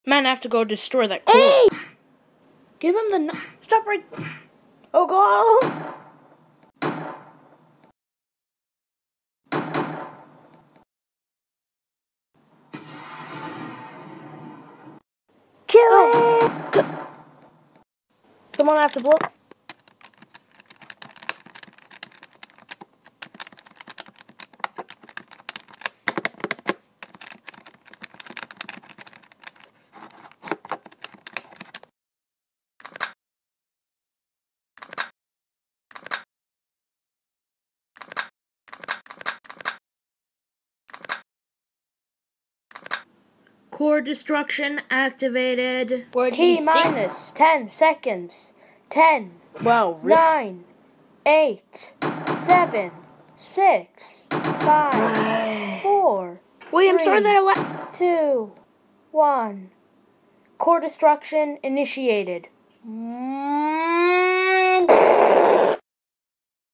Man, I have to go destroy that core. Hey! Give him the... Stop right... Oh, God! Kill it! Come on, I have to blow... Core destruction activated. T-minus 10 seconds. 10, Wow, 9, 8, 7, 6, 5, 4, Wait, I'm sorry 3, that I 2, 1. Core destruction initiated.